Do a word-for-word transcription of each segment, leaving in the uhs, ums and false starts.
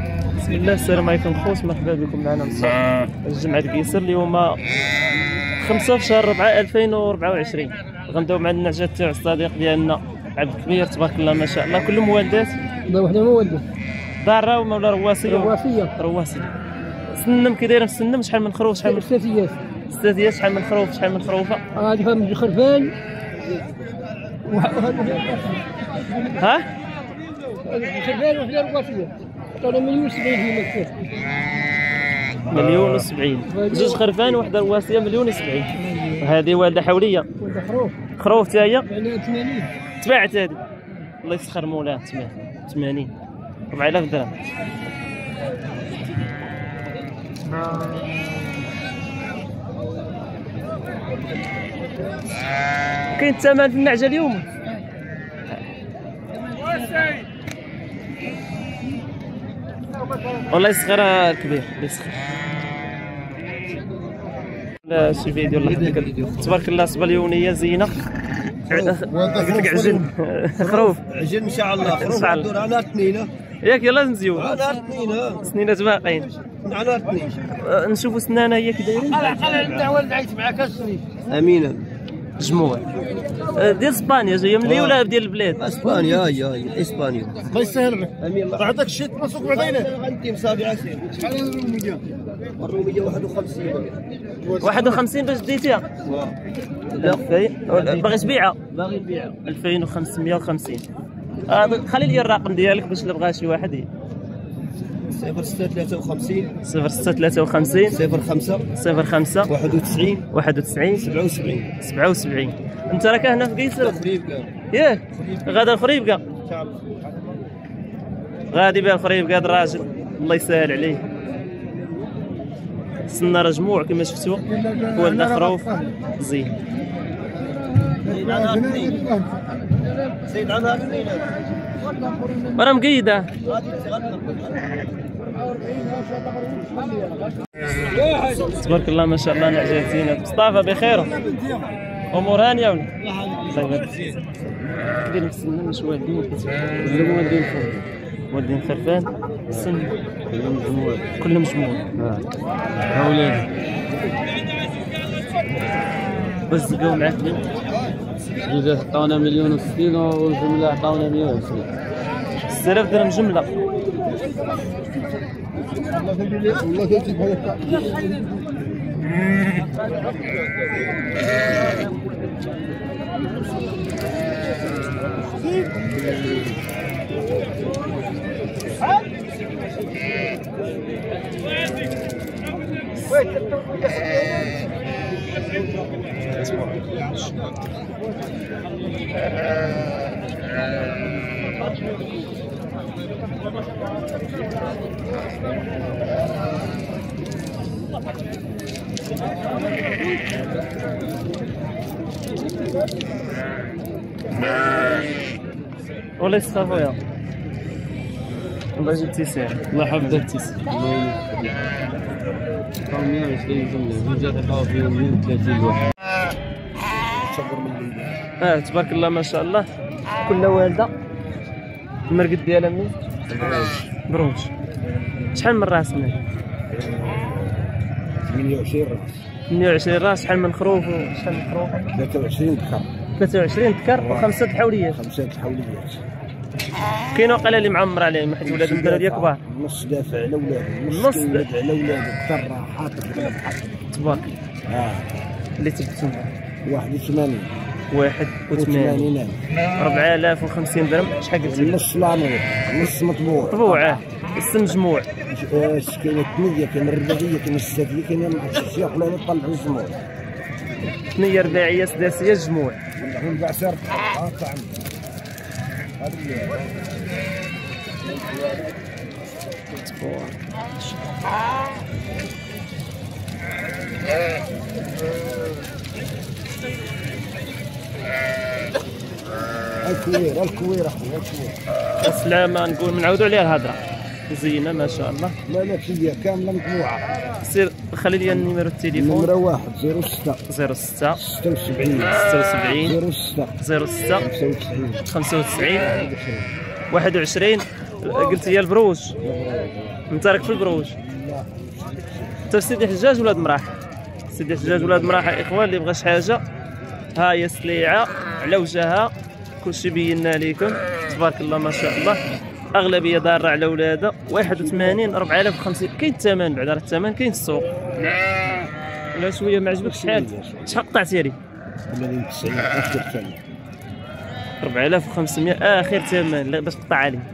بسم الله. السلام عليكم خوت، مرحبا بكم معنا في الجمعة القيصر. اليوم خمسة في شهر ربعة ألفين وأربعة وعشرين. غنبداو مع النعجات تاع الصديق ديالنا عبد الكبير، تبارك الله ما شاء الله. كلهم والدات؟ لا وحده مولده دارة ولا رواسية؟ رواسية. رواسية. سنم كي دايره مسنم؟ شحال من خروف؟ شحال من ستاتيات؟ ستاتيات. شحال من خروف؟ شحال من خروفة؟ هذه من خرفان. ها؟ خرفان وحده رواسية. عطانا مليون وسبعين في المكتب. مليون وسبعين. جوج خرفان وحده رواسية مليون وسبعين. هذه والدة حولية. والده خروف. خروف تا هي؟ ثمانين. تباعت هذه. الله يسخر مولاه. ثمانين. أربعة آلاف درهم. كاين الثمن في النعجة اليوم؟ والله يسخر الكبير، الله يسخر. لا شي فيديو الله يحفظك. تبارك الله صبليونية زينة. قلت لك عجن. خروف. عجن ان شاء الله. خروف عندنا على اثنين. ياك يلا نزيو. على اثنين. سنينات باقيين. على اثنين. نشوفوا سنانة هي كي دايرين. على على الدعوة اللي عيت معاك السنين. امينه. مجموع ديال اسبانيا جايه من لي ولا ديال البلاد؟ اسبانيا. هي هي اسبانيا. الله يسهل لك. امين. عطاك شي تمسك بعدين. عندي مصابي سير. شحال الروميه؟ الروميه واحد وخمسين. واحد وخمسين باش ديتيها؟ لا باغي تبيعها؟ باغي نبيعها. ألفين وخمسمية وخمسين. آه خلي لي الرقم ديالك باش اللي بغى شي واحد. صفر ستة ثلاثة وخمسين. صفر ستة ثلاثة وخمسين. صفر خمسة. صفر خمسة. واحد وتسعين. واحد وتسعين. سبعة وسبعين. سبعة وسبعين. أنت راك هنا في قيصر؟ خريبكا. ياك غادا الخريبكا. ان شاء الله. غادي بها الخريبكا هذا الراجل، الله يسهل عليه. السنارة جموع كما شفتوا، والنا خروف زين. زيد عنها اثنين. زيد عنها اثنين. راه مقيدة. تبارك الله ما شاء الله. نعجات زينة. مصطفى بخير؟ امور هانيه ولا؟ الله يبارك فيك. دير السنه مش والدين ولا والدين خرفان؟ والدين خرفان. السن كلهم مجموع. كلهم مجموع. اه هاولاد. بس زقاو معاك مين؟ جوج عطاونا مليون وستين والجمله عطاونا مية وعشرين. ستة آلاف درهم جمله. والله كيجيب هذاك. ولا يسخر خويا. الله يجيب تيسير. الله يحفظك تيسير. عطاو مية وعشرين جمله، جوج عطاو فيهم مية وثلاثين واحد. اه تبارك الله ما شاء الله. كلها والده. المرقد ديالها منين؟ بروج. شحال من راس منين؟ ثمانية وعشرين راس. ثمانية وعشرين راس. شحال من خروف وشحال من خروف؟ ثلاثة وعشرين ذكر. ثلاثة وعشرين ذكر وخمسة حوليات. خمسة حوليات. كاين وقيلا اللي معمر عليهم حيت ولاد الدراري كبار. نص دافع على ولادهم. نص دافع على ولادهم. ترى حاطط تبارك. اه اللي تبتو واحد وثمانين. واحد وثمانين. ألف. أربعة آلاف وخمسين درهم. شحال قلتي؟ نص لامور. نص مطبوع. مطبوع. السن مجموع. كاين الثنيه، كاين الرباعيه، كاين السادسيه، كاين مع الشيخ ولا نطلع الجموع. ثنية رباعية سداسية جموع. هم كاع سرب هاكا عندهم. الكوير الكوير اخويا الكوير. السلامة نقول نعاودوا عليها الهضرة. زينة ما شاء الله. لا لا هي كاملة مجموعة. سير خلي لي النيميرو التليفون. نمرة واحد زيرو ستة. زيرو ستة. ستة وسبعين. ستة وسبعين. زيرو ستة. زيرو ستة. خمسة وتسعين. خمسة وتسعين. واحد وعشرين. قلت هي البروج. انت راك في البروج. انت سيدي حجاج ولاد مراح. سيدي حجاج ولاد مراح اخوان، اللي بغى شي حاجه ها هي السليعه على وجهها، كلشي بينا لكم تبارك الله ما شاء الله. اغلبيه داره على ولادها. واحد وثمانين أربعة آلاف وخمسين كاين الثمن، بعد راه الثمن كاين السوق. لا شويه ما عجبكش شحال شحال قطعتي لي؟ ثمانين تسعين اخر ثمن أربعة آلاف وخمسمائة اخر ثمن باش تقطع لي.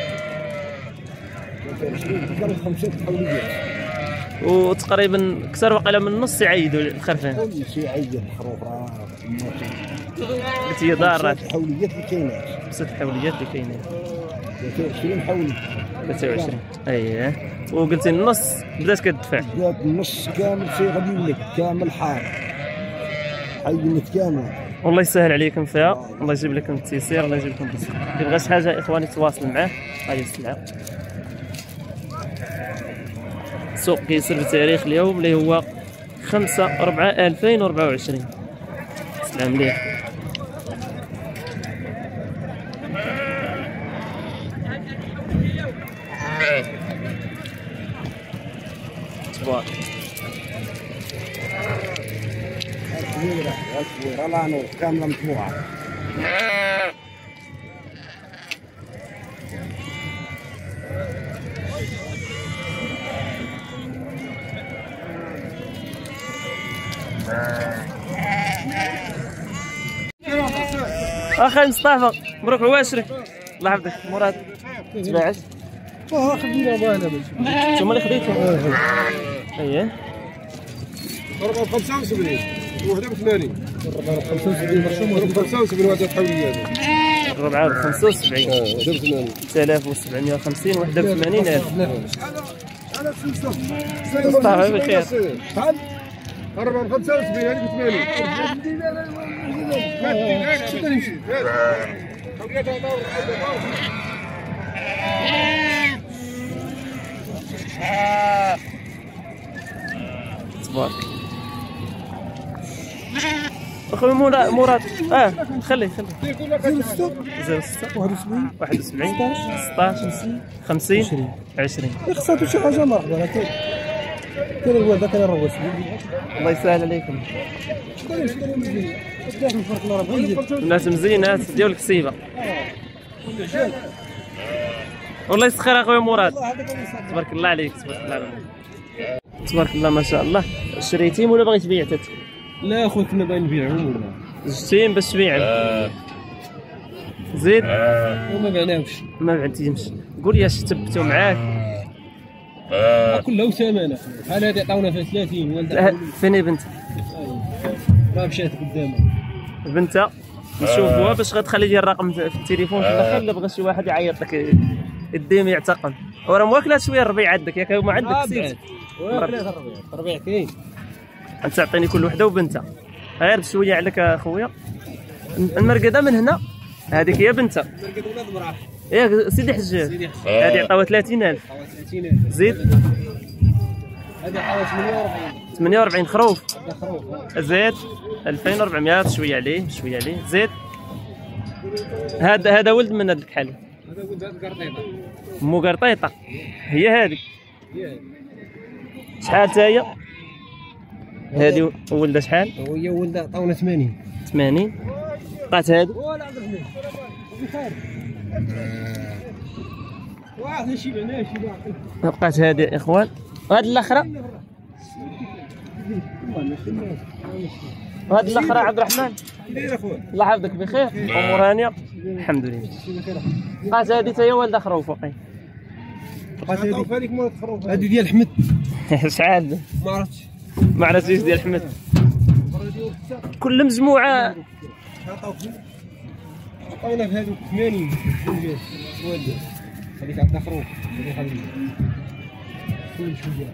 خمسة حوليات وتقريبا كثر وقيله من النص يعيدوا الخرفان. كل شيء عيد الخروف راه قلت هي دارات حوليات اللي كاينات. ست حوليات اللي كاينين. ثلاثة وعشرين حولي ثلاثة وعشرين اييه. وقلتي النص بدات كتدفع. بدات النص كامل شي غادي لك كامل حار حي كامل. والله يسهل عليكم فيها، الله يجيب لكم التيسير، الله يجيب لكم الرزق. اللي بغى شي حاجه اخواني تواصل معاه. هاي السلعه. السوق كيسير بتاريخ اليوم اللي هو خمسة أربعة ألفين وأربعة وعشرين. سلام مليح. تبارك الكبيرة الكبيرة لانو كاملة مجموعة. اخي مصطفى مبروك عواشري، الله يحفظك. مراد تباعت اه خدينا بانا انتوما اللي خديتهم. اييه ضربة خمسة وسبعين وحدة بثمانين. ضربة خمسة وسبعين مرسوم ضربة خمسة وسبعين وحدة حوليات. الربعة بخمسة وسبعين. اه وحدة بثمانين. ستة آلاف وسبعمائة وخمسين وحدة بثمانين ألف. على سلسلة. مصطفى بخير. شحال؟ ضربة خمسة وسبعين هذيك بثمانين. تبارك اخويا مراد. مراد اه خلي خلي زيرو ستة واحد وسبعين ستطاش خمسين عشرين. خصاتو شي حاجه مرحبا. راه كاين كاين الوالده كاين الروس. الله يسهل عليكم. الناس مزينات ديال الكسيبه. والله يسخر اخويا مراد. تبارك الله عليك. تبارك الله عليك. تبارك الله ما شاء الله. شريتيهم ولا باغي تبيع تات؟ لا اخويا كنا باغيين نبيعهم ولا جبتيهم باش تبيعهم. زيد وما بعناوش. ما بعتيهمش. قول لي اش تبتوا معاك. كلها ثمانة. بحال هذه عطاونا فيها ثلاثين والده. فين هي بنت؟ راه مشات قدامها بنتها نشوفوها باش غتخلي لي الرقم في التليفون في الاخر. الا بغى شي واحد يعيط لك يديهم يعتقل. وراه مواكله شويه الربيع عندك ياك ما عندك سيت. ثلاثة الربيع. الربيع كاين. تعطيني كل وحده وبنتها غير بشويه عليك اخويا. المرقده من هنا هذيك هي بنتها. مرقد ولاد مراح. ياك سيدي حجاج. هذه عطاوها ثلاثين ألف. ثلاثين ألف. زيد هذه عطاوها ثمانية وأربعين. ثمانية وأربعين خروف. خروف. زيد ألفين وأربعمائة شويه عليه شويه عليه. زيد هذا هذا ولد من هذا الكحل. هذا ولد هذا قرطيطه. مو قرطيطه هي هذه. هي هذه. شحال تا هي؟ هذه ولدها شحال؟ وهي ولدها عطاونا ثمانين. ثمانين. بقات هذه؟ ولا عبد الرحمن. بخير. واحد شي بعناه شي باقي. بقات هذه يا اخوان. وهذه الاخرى؟ وهذه الاخرى عبد الرحمن؟ الله يحفظك بخير. امور هانيه الحمد لله. بقات هذه تا هي والده خروف وقيل. بقات هذيك هذه ديال احمد. شحال؟ ما عرفتش. ما عرفتيش ديال احمد. كل مجموعه عطاونا في هذوك ثمانين. والده هذيك عندها خروف. هذيك هذيك كل شويه.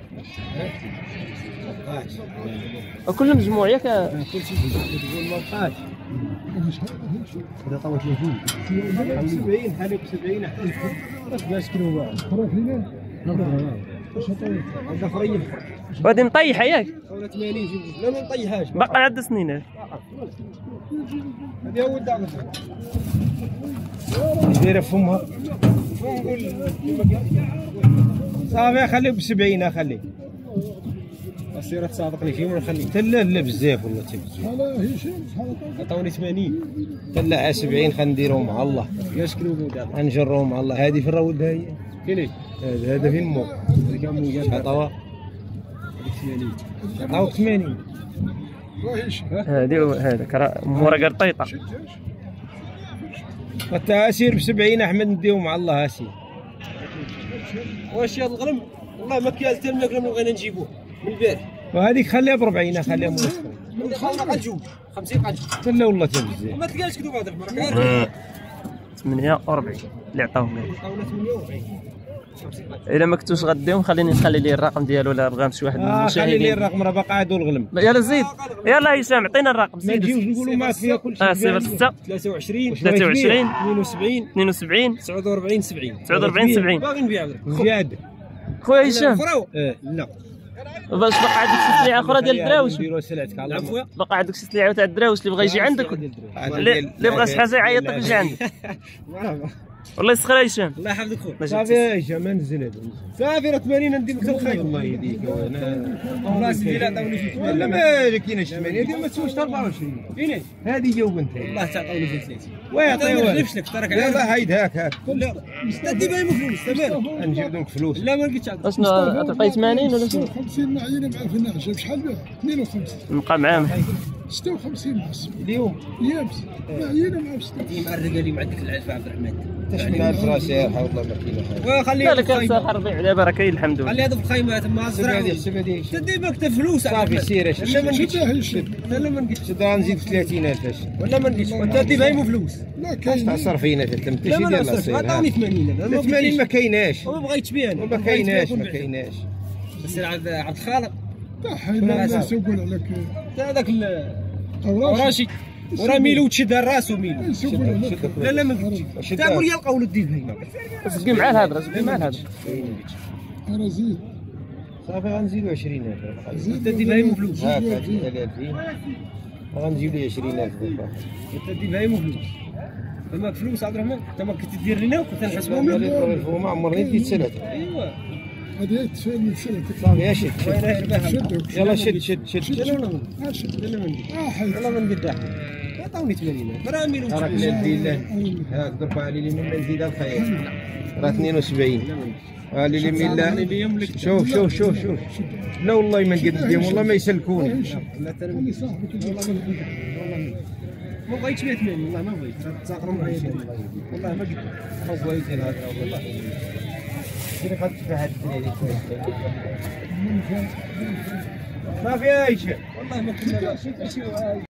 كل مجموعه ياك كل شيء تقول ما بقاش. هذا طاوة ثلاثين. سبعين حالك سبعين. باش كيلو واحد. خروف هنا. هذا خريف وهادي مطيحه ياك ولا ثمانين لا ما نطيحهاش باقي عاد سنين هادي. هذه هو الدعم دايره فمها صافي خليه ب سبعين خليه السيرة تصادق لي فيهم ونخليه حتى لا لا بزاف والله حتى بزاف عطاوني ثمانين حتى لا على سبعين خنديرهم مع الله كاش كيلو دابا غنجرهم مع الله. هذه في الراولد هي فين هذا هذا فين مو هذيك مو جات عطاوها ثمانين عطاوك ثمانين هادي هذاك مورا قرطيطه التأثير ب سبعين احمد نديو مع الله اسير. واش هذا الغرم والله ما كاين حتى الماكله اللي بغينا نجيبوه من البارح. وهذيك خليها ب أربعين خليها مناسبه غنجيو خمسين غنجيو لا والله حتى بزاف ما تلقاش كذوب هذا المره ثمانية وأربعين اللي عطاوهم لي. عطاونا ثمانية وأربعين الا ما كنتوش غديهم خليني نخلي لي الرقم ديالو ولا بغى شي واحد من اه خلي لي المشاهدين. الرقم راه باقي عادو الغلم. يلا زيد يلا هشام عطينا الرقم ما زيد. نجيوش نقولوا معاك فيها كلشي. اه صفر ستة ثلاثة وعشرين ثلاثة وعشرين اثنين وسبعين اثنين وسبعين تسعة وأربعين سبعين تسعة وأربعين سبعين. باغي نبيع زياد خويا هشام اه لا باش باقي عندك شي سلعه اخرى ديال الدراوش. نديروا سلعتك على الله. باقي عندك شي سلعه تاع الدراوش اللي بغى يجي عندك اللي اللي بغى شي حاجه يعيط لك يجي عندك. والله يسخر هشام الله يحفظك خويا. الله صافي يا هشام نزل هذا صافي راه ثمانين ندير لك الخير الله يهديك وانا والله سيدي لا عطاوني شي ثمانين لا ما كايناش ثمانين هذه ما تسواش أربعة وعشرين فين هذه هي وبنت والله تعطوني في ثلاثين ويعطيوها ما نجيبش لك تراك يلاه هايد هاك هاك لا تدي باين فلوس تمام نجيب لك فلوس لا ما لقيتش اشنو تعطي ثمانين ولا شنو؟ خمسين معينه مع فناش بشحال بها اثنين وخمسين نبقى معاه ستة وخمسين محسب اليوم يابس معينه مع ستة مع الرجال مع ديك العلفه عبد الرحمن تشمي الف راسي والله ما كاين وخليه لا لا كان صار الربيع دابا راه كاين الحمد لله. خلي هذا في الخيمه تما زرع هذه حسب هذه تدي مكتب فلوس صافي سير لا ما نقيتش لا ما نقيتش نزيد في ثلاثين ألف ولا ما نقيتش وانت تدي بايمو فلوس لا كاين تعصر فينا انت انت شي ديال الصير عطاوني ثمانين لا ثمانين ما كايناش وما بغيتش تبيع ما كايناش ما كايناش بس عبد عبد الخالق لا نسوق عليك هذاك راشي وراه ميلو تشد راسو ميلو لا لا ما قلتش تقول لي القول ديال هنا سقي مع الهضره سقي مع الهضره انا زيد صافي غنزيدو عشرين ألف انت دي بايمو فلوس هاك ألفين غنجيب لي عشرين ألف انت دي بايمو فلوس فماك فلوس عبد الرحمن انت ما كنت دير لنا وكنت نحسبوا ما عمرني ديت ثلاثه ايوا هذه تفهم سنتك صافي شد يلا شد شد شد يلا شد يلا من اه يلا من قدام عطاوني ثمانين راه ميلو راك لا دير هاك ضرب علي لي من نزيد الخير راه اثنين وسبعين قال لي من لا شوف شوف شوف شوف لا والله ما نقد نديهم والله ما يسلكوني لا ترى صاحبك والله ما بغيتش مية وثمانين والله ما بغيت تساقروا معايا والله ما قلت ما بغيت هذا والله كيف قد تفهم ما في اي شيء والله ما كنا